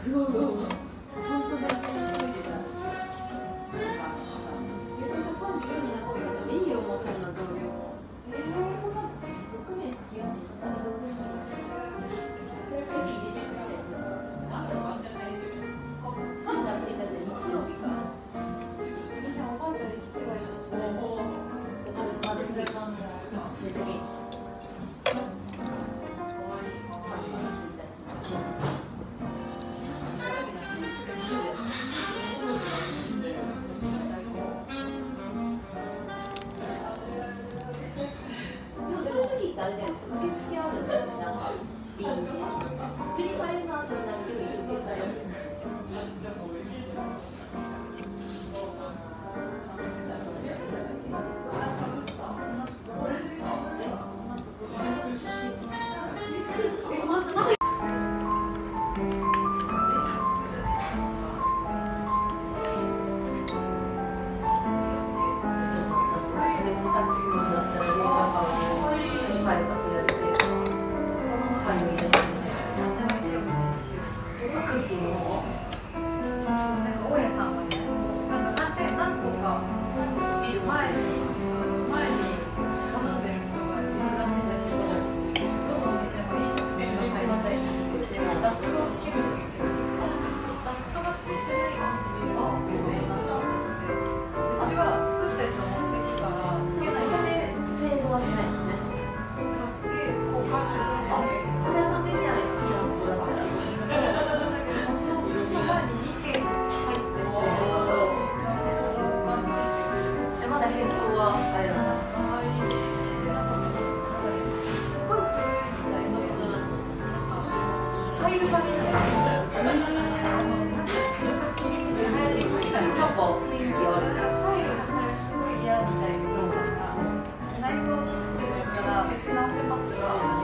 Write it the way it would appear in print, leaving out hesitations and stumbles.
うわうわうわ。本当だ。そして34になってる。いいよもうそんな同僚。6年付き合ってさ、同僚します。これ席入れてくれる。3月1日は日曜日か。私はおばあちゃんに来てないかもしれない。まだ定番でめっちゃ元気。あれだよ、受付あるんだよ、なんか、便で。受理されるのはこれなんだけど、一応受付ある。内臓の姿勢だから別に直せますが。